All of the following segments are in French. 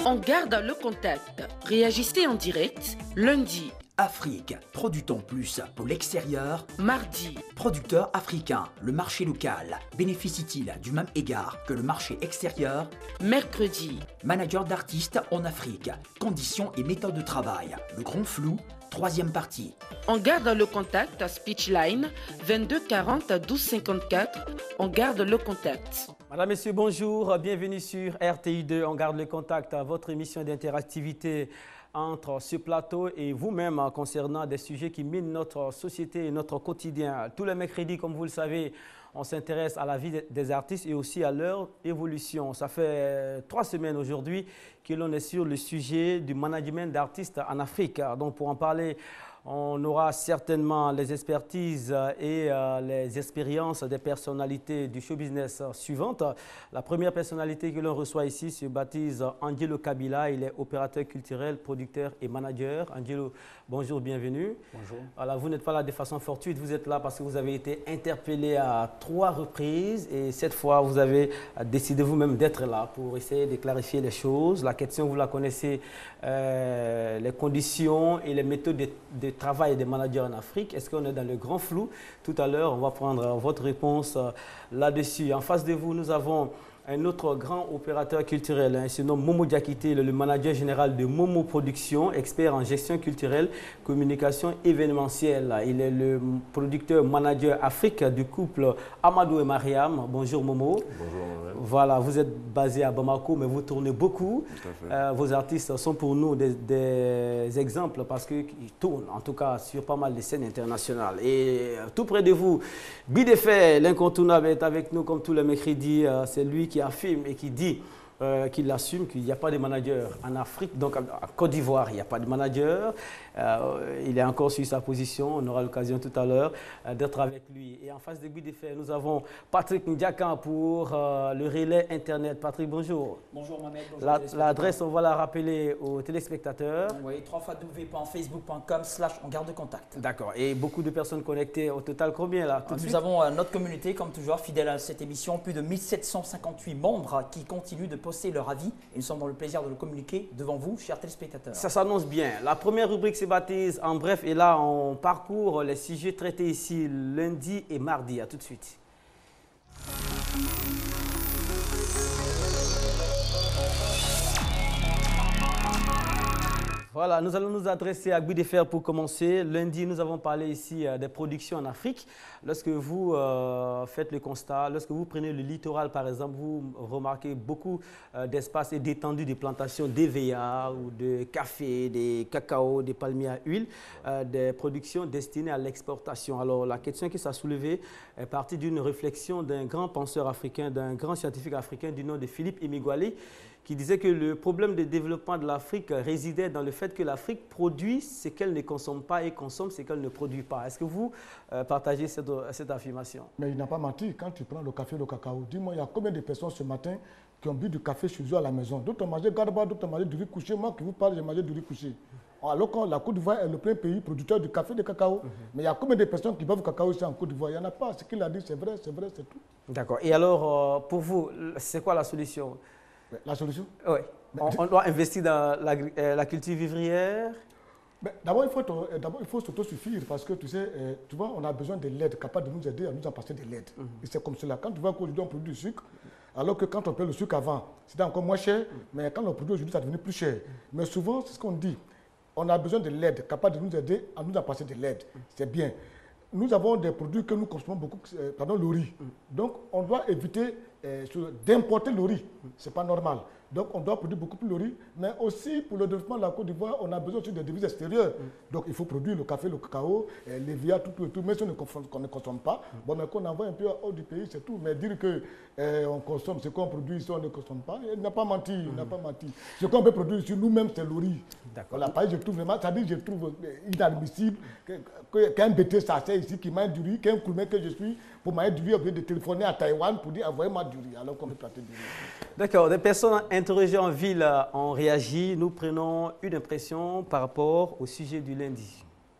On garde le contact. Réagissez en direct lundi. Afrique, produit-on plus pour l'extérieur? Mardi. Producteur africain, le marché local bénéficie-t-il du même égard que le marché extérieur? Mercredi. Manager d'artistes en Afrique, conditions et méthodes de travail, le grand flou, troisième partie. On garde le contact à Speechline 22 40 12 54. On garde le contact. Madame, Messieurs, bonjour. Bienvenue sur RTI2. On garde le contact à votre émission d'interactivité entre ce plateau et vous-même concernant des sujets qui minent notre société et notre quotidien. Tous les mercredis, comme vous le savez, on s'intéresse à la vie des artistes et aussi à leur évolution. Ça fait 3 semaines aujourd'hui que l'on est sur le sujet du management d'artistes en Afrique. Donc pour en parler, on aura certainement les expertises et les expériences des personnalités du show business suivantes. La première personnalité que l'on reçoit ici se baptise Angelo Kabila. Il est opérateur culturel, producteur et manager. Angelo, bonjour, bienvenue. Bonjour. Alors, vous n'êtes pas là de façon fortuite, vous êtes là parce que vous avez été interpellé à 3 reprises et cette fois, vous avez décidé vous-même d'être là pour essayer de clarifier les choses. La question, vous la connaissez, les conditions et les méthodes de travail des managers en Afrique. Est-ce qu'on est dans le grand flou? Tout à l'heure, on va prendre votre réponse là-dessus. En face de vous, nous avons un autre grand opérateur culturel. Il se nomme Momo Diakité, le manager général de Momo Production, expert en gestion culturelle, communication événementielle. Il est le producteur manager Afrique du couple Amadou et Mariam. Bonjour Momo. Bonjour Manuel. Voilà, vous êtes basé à Bamako, mais vous tournez beaucoup. Tout à fait. Vos artistes sont pour nous des exemples parce qu'ils tournent, en tout cas, sur pas mal de scènes internationales. Et tout près de vous, Bidefait, l'incontournable, est avec nous comme tous les mercredis. C'est lui qui affirme et qui dit qu'il assume qu'il n'y a pas de manager en Afrique. Donc, en Côte d'Ivoire, il n'y a pas de manager. Il est encore sur sa position. On aura l'occasion tout à l'heure d'être avec lui. Et en face de Bidefait, nous avons Patrick Ndiaka pour le relais Internet. Patrick, bonjour. Bonjour Mohamed. Bonjour L'adresse, on va la rappeler aux téléspectateurs. Oui, www.facebook.com/on garde contact. D'accord. Et beaucoup de personnes connectées. Au total, combien là? Nous avons notre communauté, comme toujours, fidèle à cette émission. Plus de 1758 membres qui continuent de poster leur avis. Et nous sommes dans le plaisir de le communiquer devant vous, chers téléspectateurs. Ça s'annonce bien. La première rubrique se baptise en bref. Et là, on parcourt les sujets traités ici lundi et mardi. À tout de suite. Voilà, nous allons nous adresser à Bidefait pour commencer. Lundi, nous avons parlé ici des productions en Afrique. Lorsque vous faites le constat, lorsque vous prenez le littoral par exemple, vous remarquez beaucoup d'espaces et d'étendues de plantations d'EVA ou de café, des cacao, des palmiers à huile, des productions destinées à l'exportation. Alors la question qui s'est soulevée est partie d'une réflexion d'un grand penseur africain, d'un grand scientifique africain du nom de Philippe Emeagwali, qui disait que le problème de développement de l'Afrique résidait dans le fait que l'Afrique produit ce qu'elle ne consomme pas et consomme ce qu'elle ne produit pas. Est-ce que vous partagez cette affirmation? Mais il n'a pas menti. Quand tu prends le café et le cacao, dis-moi, il y a combien de personnes ce matin qui ont bu du café chez eux à la maison? D'autres ont mangé garba, d'autres ont mangé du riz couché. Moi qui vous parle, j'ai mangé du riz couché. Alors que la Côte d'Ivoire est le premier pays producteur de café et de cacao. Mais il y a combien de personnes qui boivent du cacao ici en Côte d'Ivoire? Il n'y en a pas. Ce qu'il a dit, c'est vrai, c'est tout. D'accord. Et alors, pour vous, c'est quoi la solution? La solution? Oui. On doit investir dans la culture vivrière. D'abord, il faut s'autosuffire parce que tu sais, tu vois, on a besoin de l'aide capable de nous aider à nous en passer de l'aide. Et c'est comme cela. Quand tu vois qu'aujourd'hui on produit du sucre, alors que quand on paye le sucre avant, c'était encore moins cher, mais quand on produit aujourd'hui, ça devenu plus cher. Mais souvent, c'est ce qu'on dit. On a besoin de l'aide capable de nous aider à nous en passer de l'aide. C'est bien. Nous avons des produits que nous consommons beaucoup, le riz. Donc, on doit éviter d'importer le riz. Ce n'est pas normal. Donc, on doit produire beaucoup plus le riz. Mais aussi, pour le développement de la Côte d'Ivoire, on a besoin aussi de devises extérieures. Donc, il faut produire le café, le cacao, les vias, tout. Mais si on ne consomme pas, bon, mais qu'on envoie un peu hors du pays, c'est tout. Mais dire qu'on consomme ce qu'on produit ici, on ne consomme pas, il n'a pas menti. Il n'a pas menti. Ce qu'on peut produire ici, nous-mêmes, c'est le riz. Voilà, je trouve vraiment, je trouve inadmissible qu'un BT s'assied ici qui mange du riz, qu'un coulmé que je suis, pour manger du riz, au lieu de téléphoner à Taïwan pour dire envoyez-moi du riz, alors qu'on peut planter du riz. D'accord. Des personnes interrogées en ville ont réagi. Nous prenons une impression par rapport au sujet du lundi.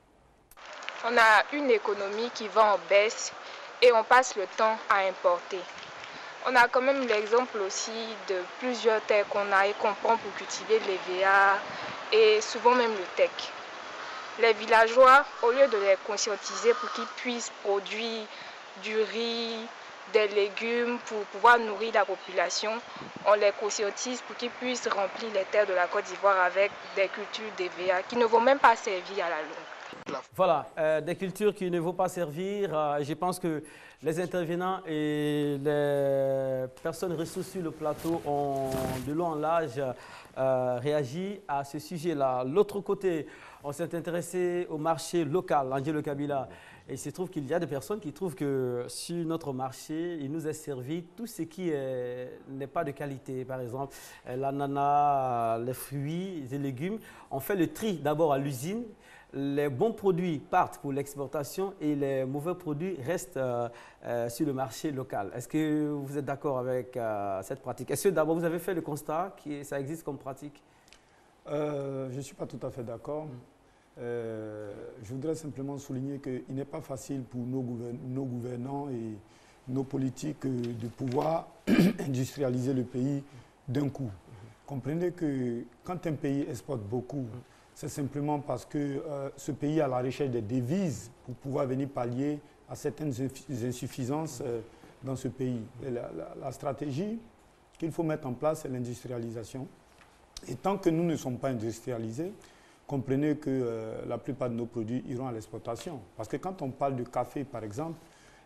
On a une économie qui va en baisse et on passe le temps à importer. On a quand même l'exemple aussi de plusieurs terres qu'on a et qu'on prend pour cultiver l'EVA et souvent même le teck. Les villageois, au lieu de les conscientiser pour qu'ils puissent produire du riz, des légumes pour pouvoir nourrir la population, on les conscientise pour qu'ils puissent remplir les terres de la Côte d'Ivoire avec des cultures d'EVA qui ne vont même pas servir à la longue. Voilà, des cultures qui ne vont pas servir. Je pense que les intervenants et les personnes ressources sur le plateau ont de long en large réagi à ce sujet-là. L'autre côté, on s'est intéressé au marché local, Angelo Kabila. Et il se trouve qu'il y a des personnes qui trouvent que sur notre marché, il nous est servi tout ce qui n'est pas de qualité. Par exemple, l'ananas, les fruits, les légumes. On fait le tri d'abord à l'usine. Les bons produits partent pour l'exportation et les mauvais produits restent sur le marché local. Est-ce que vous êtes d'accord avec cette pratique? Est-ce que d'abord vous avez fait le constat que ça existe comme pratique? Je ne suis pas tout à fait d'accord. Je voudrais simplement souligner qu'il n'est pas facile pour nos gouvernants et nos politiques de pouvoir industrialiser le pays d'un coup. Comprenez que quand un pays exporte beaucoup, c'est simplement parce que ce pays a la recherche des devises pour pouvoir venir pallier à certaines insuffisances dans ce pays. Et la stratégie qu'il faut mettre en place, c'est l'industrialisation. Et tant que nous ne sommes pas industrialisés, comprenez que la plupart de nos produits iront à l'exportation. Parce que quand on parle de café, par exemple,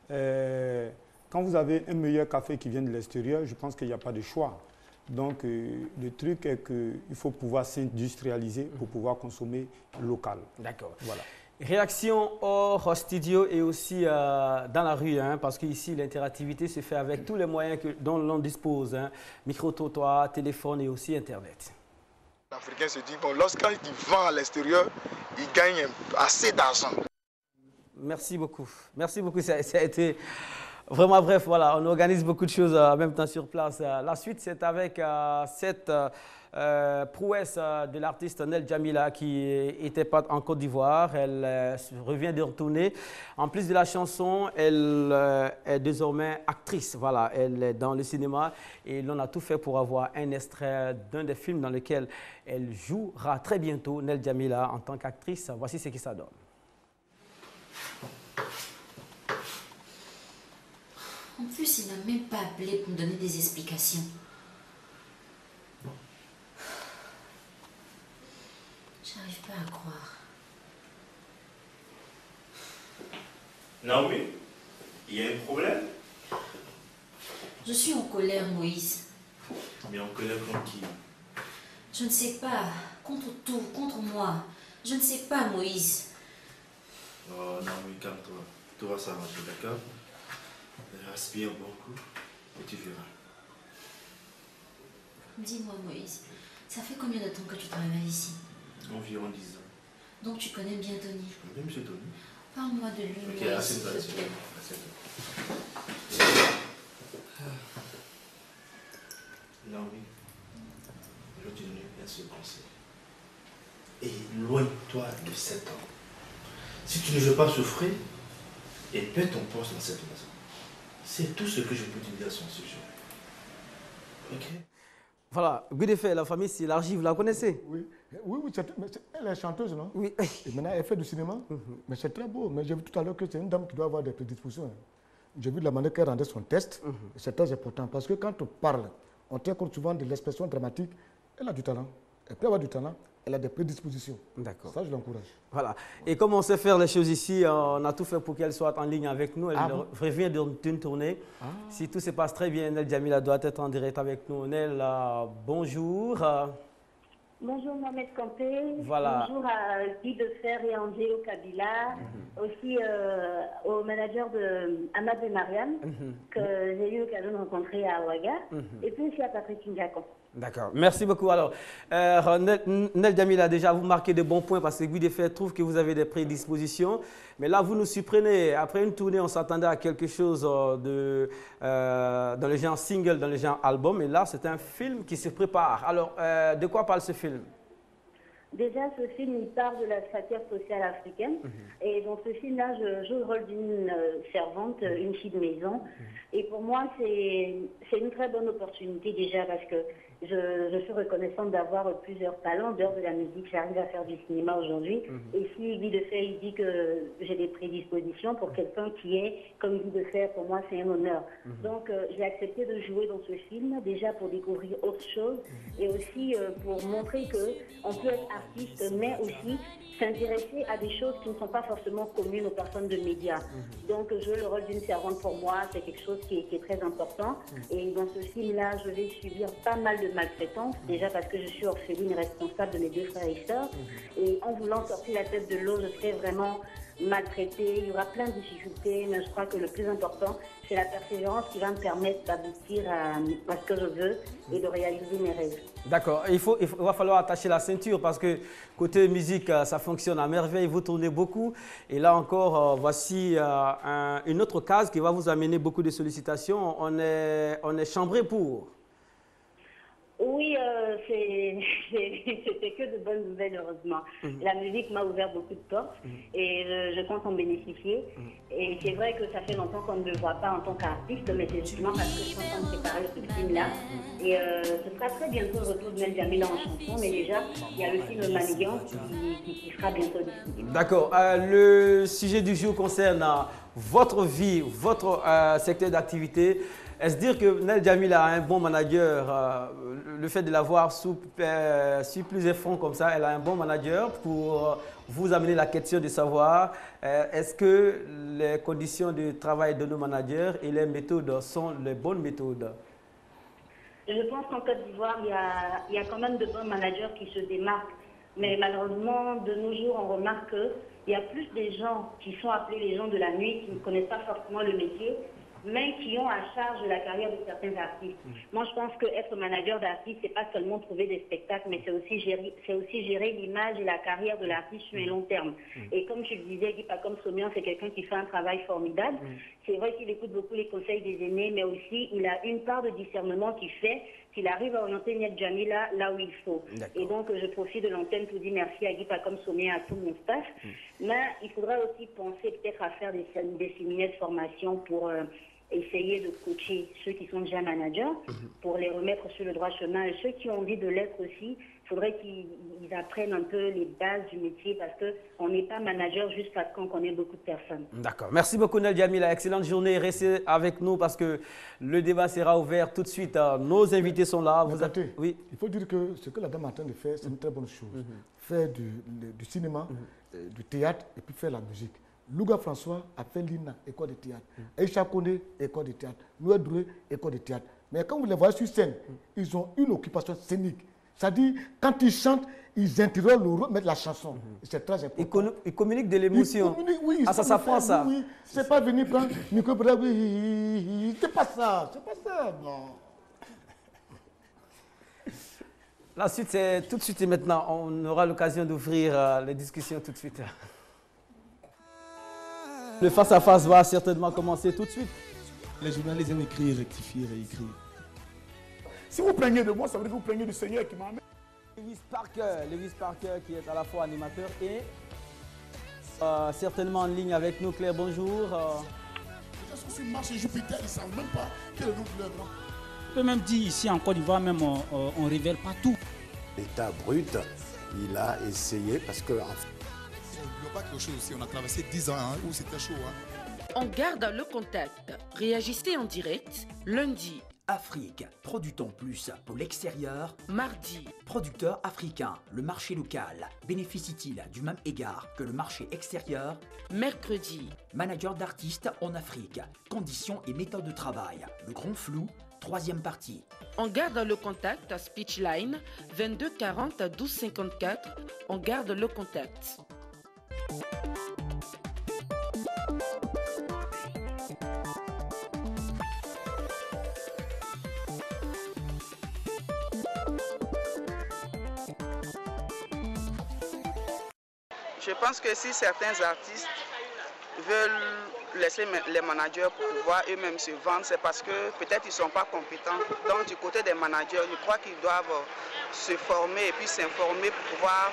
quand vous avez un meilleur café qui vient de l'extérieur, je pense qu'il n'y a pas de choix. Donc, le truc est qu'il faut pouvoir s'industrialiser pour pouvoir consommer local. D'accord. Voilà. Réaction hors studio et aussi dans la rue, hein, parce qu'ici, l'interactivité se fait avec tous les moyens dont l'on dispose. Hein, micro-trottoir, téléphone et aussi Internet. L'Africain se dit, bon, lorsqu'il vend à l'extérieur, il gagne assez d'argent. Merci beaucoup. Merci beaucoup. Ça a été vraiment bref. Voilà, on organise beaucoup de choses en même temps sur place. La suite, c'est avec cette prouesse de l'artiste Nel Djamila qui était pas en Côte d'Ivoire. Elle revient de retourner. En plus de la chanson, elle est désormais actrice. Voilà, elle est dans le cinéma et l'on a tout fait pour avoir un extrait d'un des films dans lequel elle jouera très bientôt, Nel Djamila, en tant qu'actrice. Voici ce qui ça donne. En plus, il n'a même pas appelé pour me donner des explications. J'arrive pas à croire. Naomi, il y a un problème? Je suis en colère, Moïse. Mais en colère contre qui? Je ne sais pas. Contre tout, contre moi. Je ne sais pas, Moïse. Oh, Naomi, calme-toi. Tout va s'arranger, d'accord? Respire beaucoup et tu verras. Dis-moi, Moïse, ça fait combien de temps que tu travailles ici? Environ 10 ans. Donc tu connais bien Tony? Je connais M. Tony. Parle-moi de lui, Ok, Moïse, s'il te plaît. Naomi, je vais te donner un seul conseil. Éloigne-toi de cet homme. Si tu ne veux pas souffrir, et paie ton poste dans cette maison. C'est tout ce que je peux te dire à son sujet. Ok? Voilà, Goudefé, la famille s'élargit, vous la connaissez? Oui, elle est chanteuse, non? Oui. Et maintenant, elle fait du cinéma. Mais c'est très beau. Mais j'ai vu tout à l'heure que c'est une dame qui doit avoir des prédispositions. J'ai vu de la manière qu'elle rendait son test. C'est très important parce que quand on parle, on tient compte souvent de l'expression dramatique. Elle a du talent. Elle peut avoir du talent. Elle a des prédispositions. D'accord. Ça, je l'encourage. Voilà. Et comme on sait faire les choses ici, on a tout fait pour qu'elle soit en ligne avec nous. Elle revient d'une tournée. Si tout se passe très bien, Nel Djamila doit être en direct avec nous. Nel, bonjour. Bonjour Mohamed Kampé. Voilà. Bonjour à Guy Defer et Angelo Kabila. Aussi au manager de Ahmad et Mariam, que j'ai eu l'occasion de rencontrer à Ouaga. Et puis aussi à Patrick Ndiakon. D'accord. Merci beaucoup. Alors, Nel Djamila, déjà, vous marquez de bons points parce que Guy Defer trouve que vous avez des prédispositions. Mais là, vous nous surprenez. Après une tournée, on s'attendait à quelque chose dans le genre single, dans le genre album. Et là, c'est un film qui se prépare. Alors, de quoi parle ce film? Déjà, ce film, il part de la satire sociale africaine. Et dans ce film-là, je joue le rôle d'une servante, une fille de maison. Et pour moi, c'est une très bonne opportunité déjà parce que je suis reconnaissante d'avoir plusieurs talents dehors de la musique. J'arrive à faire du cinéma aujourd'hui. Et si Guy Defert il dit que j'ai des prédispositions pour quelqu'un qui est comme Guy Defert, pour moi, c'est un honneur. Donc, j'ai accepté de jouer dans ce film, déjà pour découvrir autre chose et aussi pour montrer qu'on peut être artiste, mais aussi s'intéresser à des choses qui ne sont pas forcément communes aux personnes de médias. Donc, jouer le rôle d'une servante, pour moi, c'est quelque chose qui est très important. Et dans ce film-là, je vais subir pas mal de maltraitance, déjà parce que je suis orpheline responsable de mes 2 frères et sœurs. Et en voulant sortir la tête de l'eau, je serai vraiment maltraitée. Il y aura plein de difficultés, mais je crois que le plus important, c'est la persévérance qui va me permettre d'aboutir à ce que je veux et de réaliser mes rêves. D'accord. Il va falloir attacher la ceinture parce que côté musique, ça fonctionne à merveille. Vous tournez beaucoup. Et là encore, voici une autre case qui va vous amener beaucoup de sollicitations. On est chambré pour. Oui, c'était que de bonnes nouvelles, heureusement. La musique m'a ouvert beaucoup de portes et je compte en bénéficier. Et c'est vrai que ça fait longtemps qu'on ne me voit pas en tant qu'artiste, mais c'est justement parce que je suis en train de préparer ce film-là. Et ce sera très bientôt le retour de Nel Djamila en chanson, mais déjà, il y a le film Manigan qui sera bientôt disponible. D'accord. Le sujet du jour concerne votre vie, votre secteur d'activité. Est-ce dire que Nel Djamila a un bon manager, le fait de l'avoir sur plusieurs fronts comme ça, elle a un bon manager pour vous amener la question de savoir est-ce que les conditions de travail de nos managers et les méthodes sont les bonnes méthodes? Je pense qu'en Côte d'Ivoire, il y a quand même de bons managers qui se démarquent. Mais malheureusement, de nos jours, on remarque qu'il y a plus des gens qui sont appelés les gens de la nuit, qui ne connaissent pas forcément le métier, mais qui ont à charge de la carrière de certains artistes. Moi, je pense qu'être manager d'artiste, c'est pas seulement trouver des spectacles, mais c'est aussi gérer l'image et la carrière de l'artiste sur un long terme. Et comme tu le disais, Guy Pacom Somian, c'est quelqu'un qui fait un travail formidable. C'est vrai qu'il écoute beaucoup les conseils des aînés, mais aussi il a une part de discernement qui fait qu'il arrive à orienter Nel Djamila là où il faut. Et donc, je profite de l'antenne pour dire merci à Guy Pacom Somian, à tout mon staff. Mais il faudra aussi penser peut-être à faire des séminaires de formation pour essayer de coacher ceux qui sont déjà managers pour les remettre sur le droit chemin. Et ceux qui ont envie de l'être aussi, il faudrait qu'ils apprennent un peu les bases du métier parce qu'on n'est pas manager juste parce qu'on connaît beaucoup de personnes. D'accord. Merci beaucoup Nel Djamila. Excellente journée. Restez avec nous parce que le débat sera ouvert tout de suite. Nos invités sont là. Oui. Il faut dire que ce que la dame est en train de faire, c'est une très bonne chose. Faire du cinéma, du théâtre et puis faire la musique. Louga François a fait l'INA, école de théâtre. Aïcha Kone, école de théâtre. Noué Doué, école de théâtre. Mais quand vous les voyez sur scène, ils ont une occupation scénique. C'est-à-dire, quand ils chantent, ils interrogent le rôle, mettent la chanson. C'est très important. Ils communiquent de l'émotion. Oui, ça s'apprend ça. Oui. C'est pas venir prendre micro, oui, c'est pas ça. C'est pas ça, non. La suite, c'est tout de suite et maintenant. On aura l'occasion d'ouvrir les discussions tout de suite. Le face-à-face va certainement commencer tout de suite. Les journalistes aiment écrire, rectifier, réécrire. Si vous plaignez de moi, ça veut dire que vous plaignez du Seigneur qui m'a amené. Lewis Parker qui est à la fois animateur et certainement en ligne avec nous. Claire, bonjour. Sur Mars et Jupiter, ils ne savent même pas quel est le nom de leur grand. On peut même dire ici en Côte d'Ivoire, même on ne révèle pas tout. L'état brut, il a essayé parce que... Pas quelque chose aussi. On a traversé 10 ans où c'était chaud. On garde le contact. Réagissez en direct lundi. Afrique, produit-on plus pour l'extérieur? Mardi, producteur africain, le marché local bénéficie-t-il du même égard que le marché extérieur? Mercredi, manager d'artistes en Afrique, conditions et méthodes de travail, le grand flou, troisième partie. On garde le contact, Speechline, 22 40 12 54. On garde le contact. Je pense que si certains artistes veulent laisser les managers pour pouvoir eux-mêmes se vendre, c'est parce que peut-être ils ne sont pas compétents. Donc du côté des managers, je crois qu'ils doivent se former et puis s'informer pour pouvoir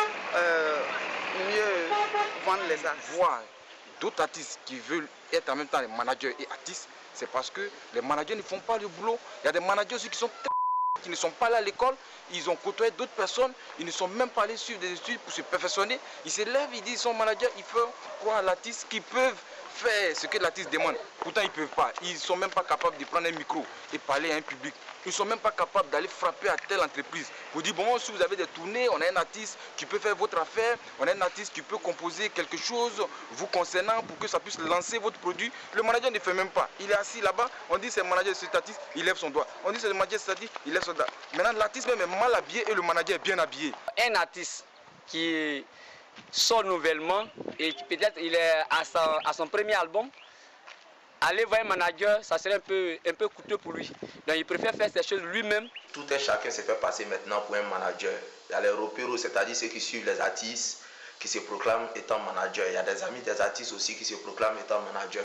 mieux vendre les artistes. Voir d'autres artistes qui veulent être en même temps les managers et artistes, c'est parce que les managers ne font pas le boulot. Il y a des managers aussi qui ne sont pas là à l'école, ils ont côtoyé d'autres personnes, ils ne sont même pas allés suivre des études pour se perfectionner. Ils se lèvent, ils disent qu'ils sont managers, ils font croire à l'artiste qu'ils peuvent faire ce que l'artiste demande. Pourtant, ils ne peuvent pas. Ils ne sont même pas capables de prendre un micro et parler à un public. Ils ne sont même pas capables d'aller frapper à telle entreprise. Vous dites, bon, si vous avez des tournées, on a un artiste qui peut faire votre affaire, on a un artiste qui peut composer quelque chose vous concernant pour que ça puisse lancer votre produit. Le manager ne fait même pas. Il est assis là-bas, on dit c'est le manager de cet artiste, il lève son doigt. On dit c'est le manager de cet artiste, il lève son doigt. Maintenant, l'artiste même est mal habillé et le manager est bien habillé. Un artiste qui sort nouvellement et peut-être il est à son premier album, aller voir un manager, ça serait un peu coûteux pour lui. Donc il préfère faire ces choses lui-même. Tout un chacun se fait passer maintenant pour un manager. Il y a les repéros, c'est-à-dire ceux qui suivent les artistes, qui se proclament étant manager. Il y a des amis des artistes aussi qui se proclament étant manager.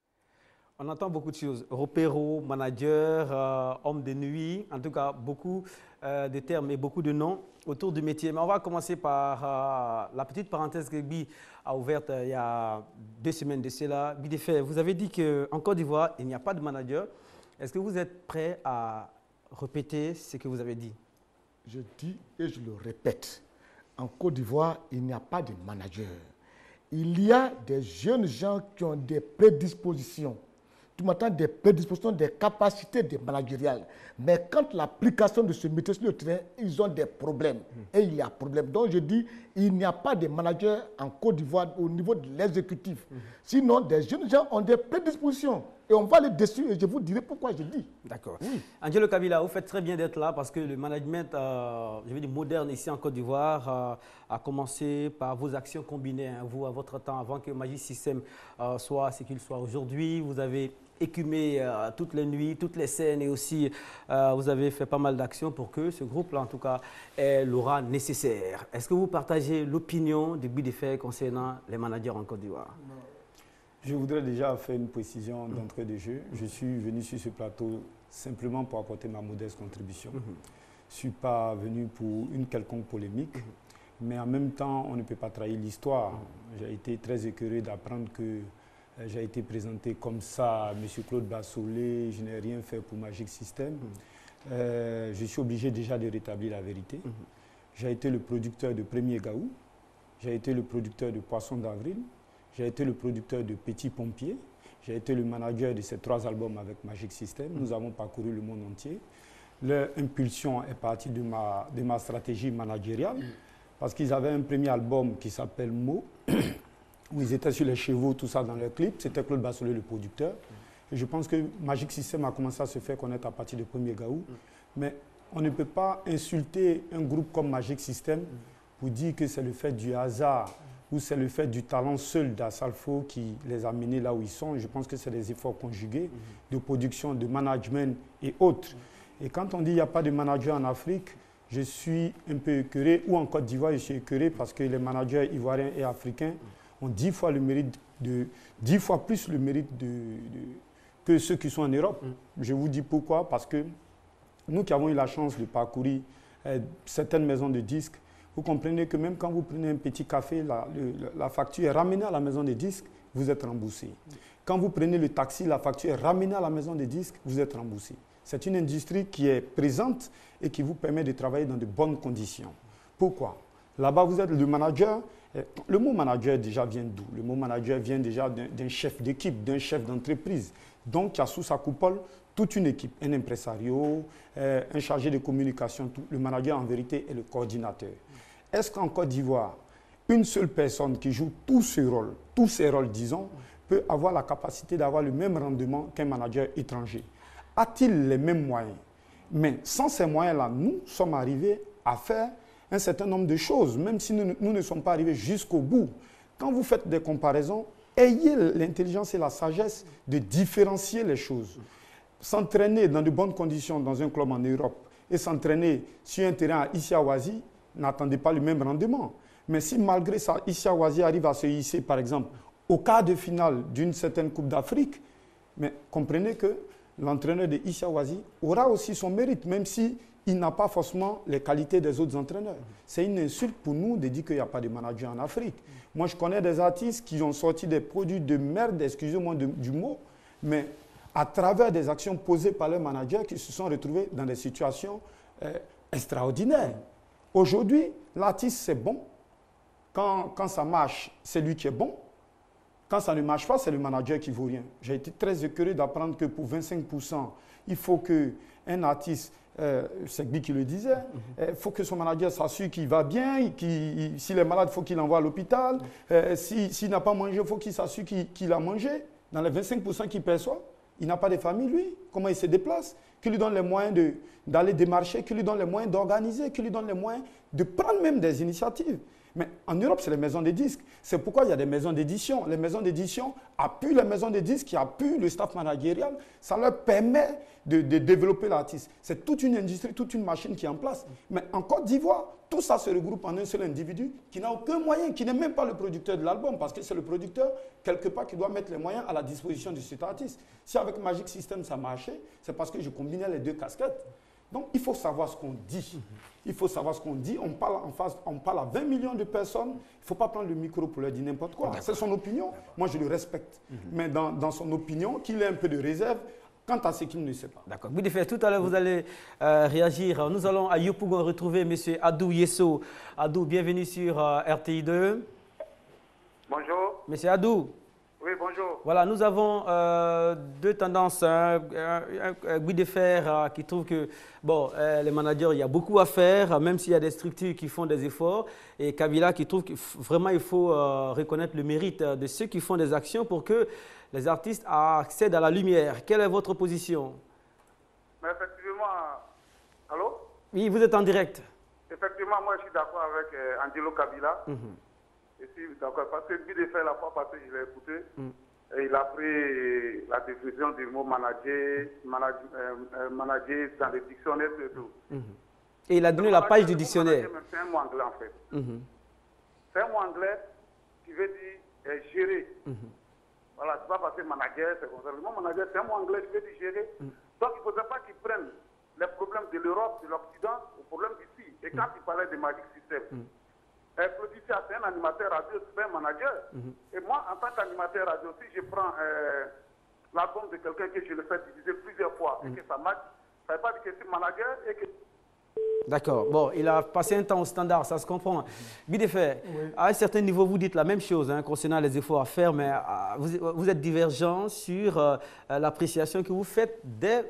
On entend beaucoup de choses. Repéros, manager, homme de nuit, en tout cas beaucoup de termes et beaucoup de noms autour du métier. Mais on va commencer par la petite parenthèse que Bi a ouverte il y a 2 semaines de cela. Bi Defay, vous avez dit qu'en Côte d'Ivoire, il n'y a pas de manager. Est-ce que vous êtes prêt à répéter ce que vous avez dit? Je dis et je le répète. En Côte d'Ivoire, il n'y a pas de manager. Il y a des jeunes gens qui ont des prédispositions. Tu m'entends, des prédispositions, des capacités de managériales. Mais quand l'application de ce métier sur le terrain, ils ont des problèmes. Et il y a problème. Donc je dis, il n'y a pas de manager en Côte d'Ivoire au niveau de l'exécutif. Sinon, des jeunes gens ont des prédispositions. Et on va les dessus et je vous dirai pourquoi je dis. D'accord. Oui. Angelo Kabila, vous faites très bien d'être là parce que le management, je veux dire, moderne ici en Côte d'Ivoire a commencé par vos actions combinées. Hein, vous, à votre temps, avant que Magic System soit ce qu'il soit aujourd'hui, vous avez écumé toutes les nuits, toutes les scènes et aussi vous avez fait pas mal d'actions pour que ce groupe-là, en tout cas, ait l'aura nécessaire. Est-ce que vous partagez l'opinion de Bi Defay concernant les managers en Côte d'Ivoire? Je voudrais déjà faire une précision d'entrée de jeu. Je suis venu sur ce plateau simplement pour apporter ma modeste contribution. Je ne suis pas venu pour une quelconque polémique, mais en même temps, on ne peut pas trahir l'histoire. J'ai été très écœuré d'apprendre que j'ai été présenté comme ça, M. Claude Bassolé, je n'ai rien fait pour Magic System. Je suis obligé déjà de rétablir la vérité. J'ai été le producteur de Premier Gaou, j'ai été le producteur de Poisson d'Avril, j'ai été le producteur de Petit Pompier, j'ai été le manager de ces 3 albums avec Magic System. Nous avons parcouru le monde entier. Leur impulsion est partie de ma stratégie managériale parce qu'ils avaient un premier album qui s'appelle Mo, où ils étaient sur les chevaux, tout ça dans leur clip. C'était Claude Bassolé, le producteur. Et je pense que Magic System a commencé à se faire connaître à partir de Premier Gaou. Mais on ne peut pas insulter un groupe comme Magic System pour dire que c'est le fait du hasard ou c'est le fait du talent seul d'Assalfo qui les a menés là où ils sont. Je pense que c'est des efforts conjugués de production, de management et autres. Et quand on dit qu'il n'y a pas de manager en Afrique, je suis un peu écœuré, ou en Côte d'Ivoire, je suis écœuré parce que les managers ivoiriens et africains ont 10 fois plus le mérite que ceux qui sont en Europe. Je vous dis pourquoi, parce que nous qui avons eu la chance de parcourir certaines maisons de disques, vous comprenez que même quand vous prenez un petit café, la facture est ramenée à la maison de disques, vous êtes remboursé. Quand vous prenez le taxi, la facture est ramenée à la maison de disques, vous êtes remboursé. C'est une industrie qui est présente et qui vous permet de travailler dans de bonnes conditions. Pourquoi? Là-bas, vous êtes le manager. Le mot manager déjà vient d'où? Le mot manager vient déjà d'un chef d'équipe, d'un chef d'entreprise. Donc, il y a sous sa coupole toute une équipe, un impresario, un chargé de communication. Le manager, en vérité, est le coordinateur. Est-ce qu'en Côte d'Ivoire, une seule personne qui joue tous ces rôles, disons, peut avoir la capacité d'avoir le même rendement qu'un manager étranger? A-t-il les mêmes moyens? Mais sans ces moyens-là, nous sommes arrivés à faire un certain nombre de choses, même si nous ne sommes pas arrivés jusqu'au bout. Quand vous faites des comparaisons, ayez l'intelligence et la sagesse de différencier les choses. S'entraîner dans de bonnes conditions dans un club en Europe et s'entraîner sur un terrain à Issa-Ouazi, n'attendez pas le même rendement. Mais si malgré ça, Issa-Ouazi arrive à se hisser, par exemple, au quart de finale d'une certaine Coupe d'Afrique, mais comprenez que l'entraîneur de Issa Wazi aura aussi son mérite, même s'il n'a pas forcément les qualités des autres entraîneurs. C'est une insulte pour nous de dire qu'il n'y a pas de manager en Afrique. Moi, je connais des artistes qui ont sorti des produits de merde, excusez-moi du mot, mais à travers des actions posées par les managers qui se sont retrouvés dans des situations extraordinaires. Aujourd'hui, l'artiste, c'est bon. Quand ça marche, c'est lui qui est bon. Quand ça ne marche pas, c'est le manager qui ne vaut rien. J'ai été très écœuré d'apprendre que pour 25%, il faut qu'un artiste, c'est lui qui le disait, il faut que son manager s'assure qu'il va bien, s'il est malade, il faut qu'il l'envoie à l'hôpital. S'il n'a pas mangé, il faut qu'il s'assure qu'il a mangé. Dans les 25% qu'il perçoit, il n'a pas de famille, lui. Comment il se déplace? Qui lui donne les moyens d'aller démarcher, qui lui donne les moyens d'organiser, qui lui donne les moyens de prendre même des initiatives. Mais en Europe, c'est les maisons de disques. C'est pourquoi il y a des maisons d'édition. Les maisons d'édition appuient les maisons de disques, qui appuient le staff managérial. Ça leur permet de développer l'artiste. C'est toute une industrie, toute une machine qui est en place. Mais en Côte d'Ivoire, tout ça se regroupe en un seul individu qui n'a aucun moyen, qui n'est même pas le producteur de l'album, parce que c'est le producteur, quelque part, qui doit mettre les moyens à la disposition de cet artiste. Si avec Magic System, ça marchait, c'est parce que je combinais les deux casquettes. Donc, il faut savoir ce qu'on dit. Il faut savoir ce qu'on dit. On parle à 20 millions de personnes. Il ne faut pas prendre le micro pour leur dire n'importe quoi. C'est son opinion. Moi, je le respecte. Mais dans son opinion, qu'il ait un peu de réserve quant à ce qu'il ne sait pas. D'accord. Boudifé, tout à l'heure, vous allez réagir. Nous allons à Yopougon retrouver M. Adou Yesso. Adou, bienvenue sur RTI2. Bonjour. M. Adou. Oui, bonjour. Voilà, nous avons deux tendances. Guy de Fer qui trouve que, bon, les managers, il y a beaucoup à faire, même s'il y a des structures qui font des efforts. Et Kabila qui trouve que vraiment, il faut reconnaître le mérite de ceux qui font des actions pour que les artistes accèdent à la lumière. Quelle est votre position? Mais effectivement, allô? Oui, vous êtes en direct. Effectivement, moi, je suis d'accord avec Angelo Kabila. Je suis d'accord, parce que Guy de Fer, la fois passée, je l'ai écouté, et il a pris la définition du mot manager dans le dictionnaire et tout. Et il a donné la page du dictionnaire. C'est un mot anglais, en fait. C'est un mot anglais qui veut dire gérer. Voilà, c'est pas parce que manager, c'est comme ça. Le mot manager, c'est un mot anglais qui veut dire gérer. Donc, il ne faudrait pas qu'ils prennent les problèmes de l'Europe, de l'Occident, aux problèmes d'ici. Et quand il parlait de Magic System, Claudiccia, c'est un animateur radio, c'est un manager. Et moi, en tant qu'animateur radio, si je prends l'album de quelqu'un que je le fais diviser plusieurs fois et que ça marche, ça ne veut pas dire que c'est manager et que... D'accord. Bon, il a passé un temps au standard, ça se comprend. Bideffer, à un certain niveau, vous dites la même chose concernant les efforts à faire, mais vous êtes divergent sur l'appréciation que vous faites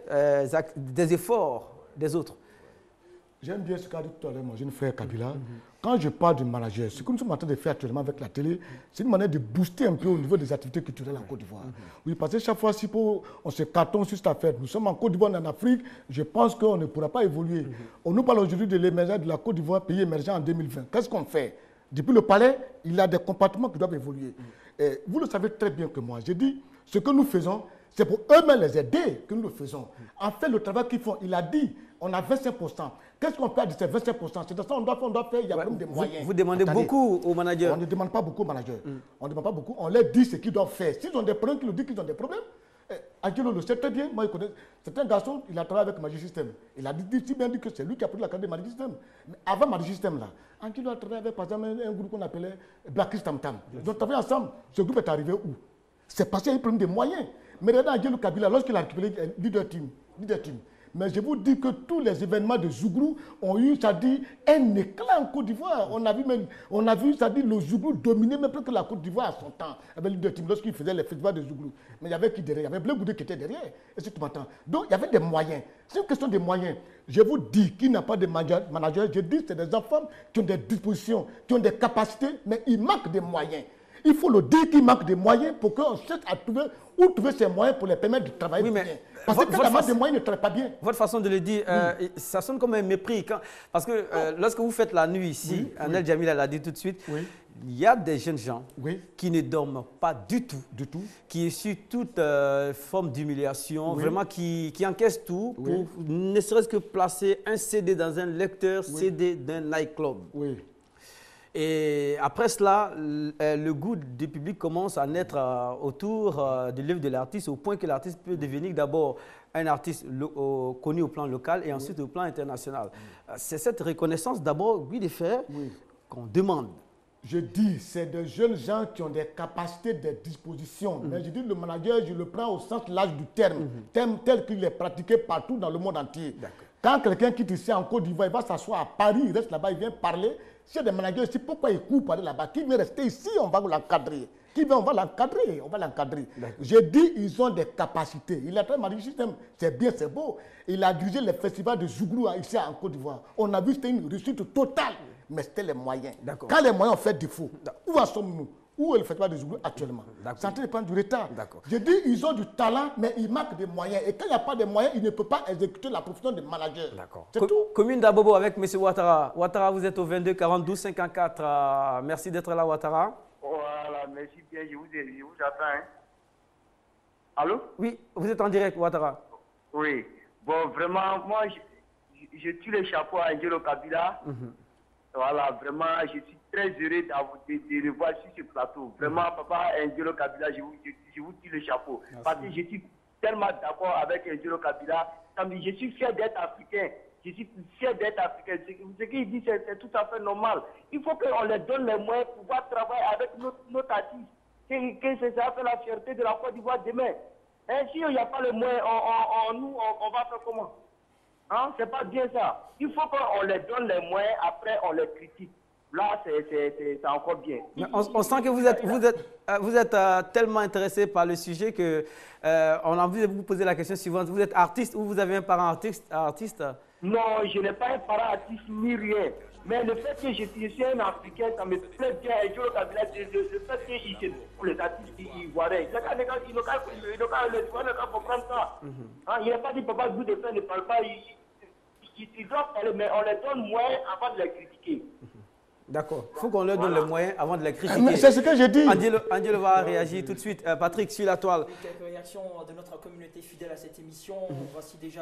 des efforts des autres. J'aime bien ce qu'a dit tout à l'heure mon jeune frère Kabila. Quand je parle de manager, ce que nous sommes en train de faire actuellement avec la télé, c'est une manière de booster un peu au niveau des activités culturelles en Côte d'Ivoire. Oui, parce que chaque fois, si on se cartonne sur cette affaire, nous sommes en Côte d'Ivoire, en Afrique, je pense qu'on ne pourra pas évoluer. On nous parle aujourd'hui de l'émergence de la Côte d'Ivoire, pays émergent en 2020. Qu'est-ce qu'on fait? Depuis le palais, il y a des comportements qui doivent évoluer. Et vous le savez très bien que moi, j'ai dit, ce que nous faisons, c'est pour eux-mêmes les aider que nous le faisons. En fait, le travail qu'ils font, il a dit, on a 25%. Qu'est-ce qu'on fait de ces 25%? C'est de ça qu'on doit faire, il y a même des moyens. Vous demandez beaucoup aux managers. On ne demande pas beaucoup aux managers. On ne demande pas beaucoup, on leur dit ce qu'ils doivent faire. S'ils ont des problèmes, qu'ils nous disent qu'ils ont des problèmes. Angelo le sait très bien, moi je connais. C'est un garçon, il a travaillé avec Magic System. Il a si bien dit que c'est lui qui a pris la carte de Magic System. Mais avant Magic System, là, Angelo a travaillé avec, par exemple, un groupe qu'on appelait Black Chris Tam Tam. Ils ont travaillé ensemble. Ce groupe est arrivé où? C'est parce qu'il y a eu problème de moyens. Mais regardez Angelo Kabila, lorsqu'il a récupéré leader team. Mais je vous dis que tous les événements de Zouglou ont eu, c'est-à-dire, un éclat en Côte d'Ivoire. On a vu, c'est-à-dire, le Zouglou dominer même plus que la Côte d'Ivoire à son temps, avec leader team, lorsqu'il faisait les festivals de Zouglou. Mais il y avait qui derrière? Il y avait Bleu Goudé qui était derrière. Et si tu m'entends. Donc, il y avait des moyens. C'est une question de moyens. Je vous dis qu'il n'y a pas de manager. Je dis que c'est des enfants qui ont des dispositions, qui ont des capacités, mais il manque des moyens. Il faut le dire qu'il manque des moyens pour qu'on cherche à trouver où trouver ces moyens pour les permettre de travailler bien. Parce que quand il manque des moyens, ils ne travaillent pas bien. Votre façon de le dire, ça sonne comme un mépris. Parce que lorsque vous faites la nuit ici, Anel Jamil l'a dit tout de suite, il y a des jeunes gens qui ne dorment pas du tout, qui essuient toute forme d'humiliation, vraiment qui encaissent tout pour ne serait-ce que placer un CD dans un lecteur CD d'un nightclub. Et après cela, le goût du public commence à naître autour de l'œuvre de l'artiste, au point que l'artiste peut devenir d'abord un artiste connu au plan local et ensuite au plan international. C'est cette reconnaissance d'abord, oui, de faire qu'on demande. Je dis, c'est des jeunes gens qui ont des capacités, des dispositions. Mais je dis, le manager, je le prends au sens large du terme, terme tel qu'il est pratiqué partout dans le monde entier. Quand quelqu'un quitte ici en Côte d'Ivoire, il va s'asseoir à Paris, il reste là-bas, il vient parler. S'il y a des managers ici, pourquoi ils courent pour aller là-bas? Qui vient rester ici, on va l'encadrer. Qui vient, on va l'encadrer, on va l'encadrer. J'ai dit, ils ont des capacités. Il a très mal dit, c'est bien, c'est beau. Il a dirigé le festival de Zouglou ici en Côte d'Ivoire. On a vu, c'était une réussite totale. Mais c'était les moyens. Quand les moyens ont fait défaut, où en sommes-nous? Où est le festival de Zouglou actuellement? C'est en train de prendre du retard. Je dis, ils ont du talent, mais ils manquent de moyens. Et quand il n'y a pas de moyens, ils ne peuvent pas exécuter la profession de manager. C'est tout. Commune d'Abobo avec M. Ouattara. Ouattara, vous êtes au 22 42 54. Merci d'être là, Ouattara. Voilà, merci bien, je vous attends. Hein. Allô? Oui, vous êtes en direct, Ouattara. Oui. Bon, vraiment, moi, je tue le chapeau à Angelo Kabila. Voilà, vraiment, je suis très heureux de le voir sur ce plateau. Vraiment, papa Angelo Kabila, je vous tire le chapeau. Merci. Parce que je suis tellement d'accord avec Angelo Kabila. Je suis fier d'être africain. Je suis fier d'être africain. Ce qu'il dit, c'est tout à fait normal. Il faut qu'on leur donne les moyens pour pouvoir travailler avec notre artiste. Que ça fait la fierté de la Côte d'Ivoire demain. Et si il n'y a pas les moyens, on va faire comment? Hein? C'est pas bien ça. Il faut qu'on leur donne les moyens, après on les critique. Là, c'est encore bien. On sent que vous êtes tellement intéressé par le sujet que on a envie de vous poser la question suivante. Vous êtes artiste ou vous avez un parent artiste? Non, je n'ai pas un parent artiste ni rien. Mais le fait que je suis un Africain, ça me plaît bien. Et le fait qu'il se pour les artistes ivoiriens, il n'a qu'à comprendre ça. Il n'a pas dit papa, vous de faire ne parle pas. Ils doivent parler, mais on les donne moins avant de les critiquer. D'accord. Il faut qu'on leur donne les moyens avant de les critiquer. C'est ce que j'ai dit. Angelo va réagir tout de suite. Patrick, sur la toile. Quelques réactions de notre communauté fidèle à cette émission. Voici déjà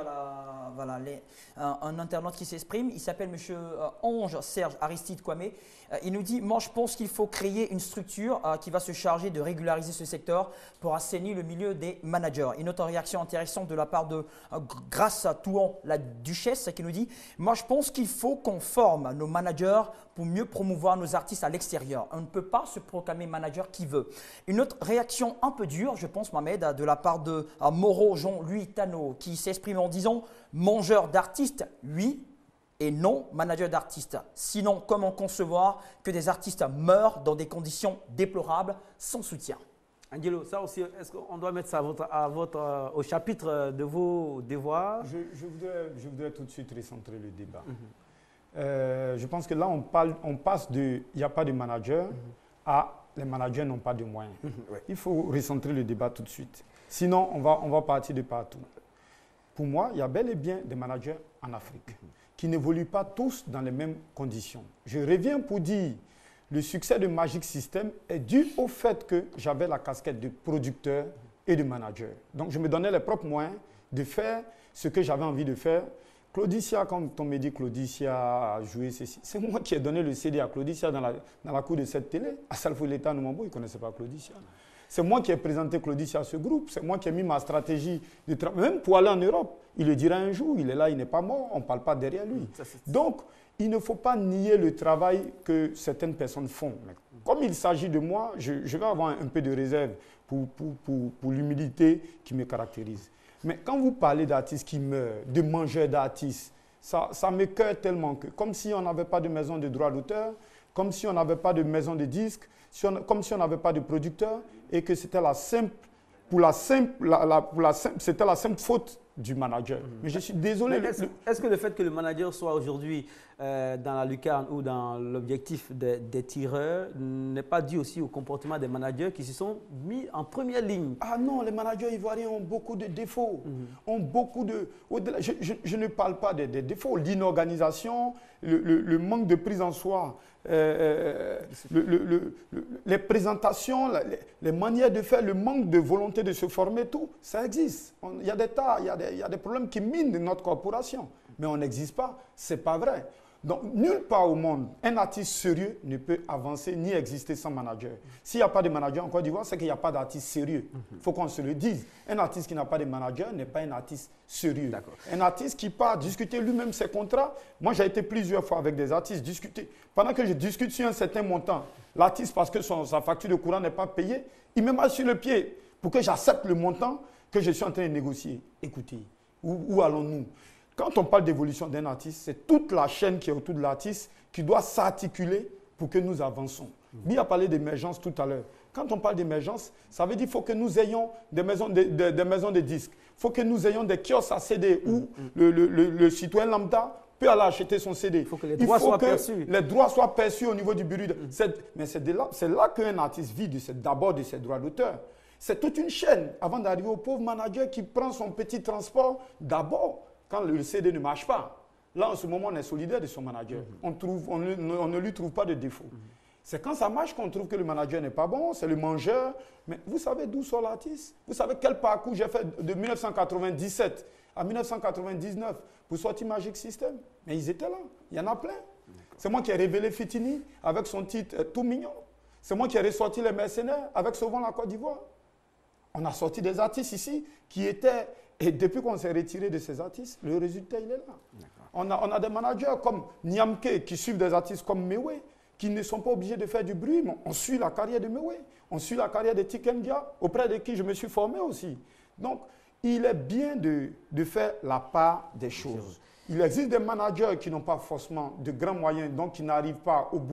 un internaute qui s'exprime. Il s'appelle M. Ange Serge Aristide Kwame. Il nous dit, moi je pense qu'il faut créer une structure qui va se charger de régulariser ce secteur pour assainir le milieu des managers. Une autre réaction intéressante de la part de Grace Touan, la duchesse, qui nous dit, moi je pense qu'il faut qu'on forme nos managers pour mieux promouvoir nos artistes à l'extérieur. On ne peut pas se proclamer manager qui veut. Une autre réaction un peu dure, je pense, Mohamed, de la part de Moro Jean-Louis Tano, qui s'exprime en disant « mangeur d'artistes, oui ». Et non manager d'artistes. Sinon, comment concevoir que des artistes meurent dans des conditions déplorables sans soutien? Angelo, ça aussi, est-ce qu'on doit mettre ça au chapitre de vos devoirs? Je voudrais tout de suite recentrer le débat. Je pense que là, on passe de « il n'y a pas de manager » à « les managers n'ont pas de moyens ». Il faut recentrer le débat tout de suite. Sinon, on va partir de partout. Pour moi, il y a bel et bien des managers en Afrique qui n'évoluent pas tous dans les mêmes conditions. Je reviens pour dire, le succès de Magic System est dû au fait que j'avais la casquette de producteur et de manager. Donc, je me donnais les propres moyens de faire ce que j'avais envie de faire. Claudicia, quand on me dit Claudicia a joué ceci, c'est moi qui ai donné le CD à Claudicia dans la cour de cette télé. À Salfoulétan, Noumambo, il ne connaissait pas Claudicia. C'est moi qui ai présenté Claudicia à ce groupe. C'est moi qui ai mis ma stratégie de travail. Même pour aller en Europe, il le dira un jour. Il est là, il n'est pas mort. On ne parle pas derrière lui. Donc, il ne faut pas nier le travail que certaines personnes font. Mais comme il s'agit de moi, je vais avoir un peu de réserve pour l'humilité qui me caractérise. Mais quand vous parlez d'artistes qui meurent, de mangeurs d'artistes, ça m'écoeure tellement que, comme si on n'avait pas de maison de droit d'auteur, comme si on n'avait pas de maison de disques, comme si on n'avait pas de producteur, et que c'était c'était la simple faute du manager. Mais je suis désolé. Est-ce que le fait que le manager soit aujourd'hui dans la lucarne ou dans l'objectif des tireurs n'est pas dû aussi au comportement des managers qui se sont mis en première ligne? Ah non, les managers ivoiriens ont beaucoup de défauts. Ont beaucoup de... Je ne parle pas des défauts. L'inorganisation, le manque de prise en soi, les présentations, les manières de faire, le manque de volonté de se former, tout, ça existe. Il y a des tas, il y a des problèmes qui minent notre corporation. Mais on n'existe pas, ce n'est pas vrai. Donc, nulle part au monde, un artiste sérieux ne peut avancer ni exister sans manager. S'il n'y a pas de manager en Côte d'Ivoire, c'est qu'il n'y a pas d'artiste sérieux. Il faut qu'on se le dise. Un artiste qui n'a pas de manager n'est pas un artiste sérieux. Un artiste qui part discuter lui-même ses contrats. Moi, j'ai été plusieurs fois avec des artistes discuter. Pendant que je discute sur un certain montant, l'artiste, parce que sa facture de courant n'est pas payée, il me marche sur le pied pour que j'accepte le montant que je suis en train de négocier. Écoutez, où allons-nous? Quand on parle d'évolution d'un artiste, c'est toute la chaîne qui est autour de l'artiste qui doit s'articuler pour que nous avançons. Bi a parlé d'émergence tout à l'heure. Quand on parle d'émergence, ça veut dire qu'il faut que nous ayons des maisons de disques. Il faut que nous ayons des kiosques à CD où le citoyen lambda peut aller acheter son CD. Il faut que les droits soient perçus. Les droits soient perçus au niveau du bureau. Mais c'est là qu'un artiste vit d'abord de ses droits d'auteur. C'est toute une chaîne avant d'arriver au pauvre manager qui prend son petit transport d'abord quand le CD ne marche pas. Là, en ce moment, on est solidaire de son manager. On ne lui trouve pas de défaut. C'est quand ça marche qu'on trouve que le manager n'est pas bon, c'est le mangeur. Mais vous savez d'où sort l'artiste? Vous savez quel parcours j'ai fait de 1997 à 1999 pour sortir Magic System? Mais ils étaient là, il y en a plein. C'est moi qui ai révélé Fitini avec son titre Tout Mignon. C'est moi qui ai ressorti Les Mercenaires avec Sauvons la Côte d'Ivoire. On a sorti des artistes ici qui étaient... Et depuis qu'on s'est retiré de ces artistes, le résultat, il est là. On a des managers comme Niamke qui suivent des artistes comme Mewe, qui ne sont pas obligés de faire du bruit, mais on suit la carrière de Mewe. On suit la carrière de Tikendia, auprès de qui je me suis formé aussi. Donc, il est bien de faire la part des choses. Il existe des managers qui n'ont pas forcément de grands moyens, donc qui n'arrivent pas au bout.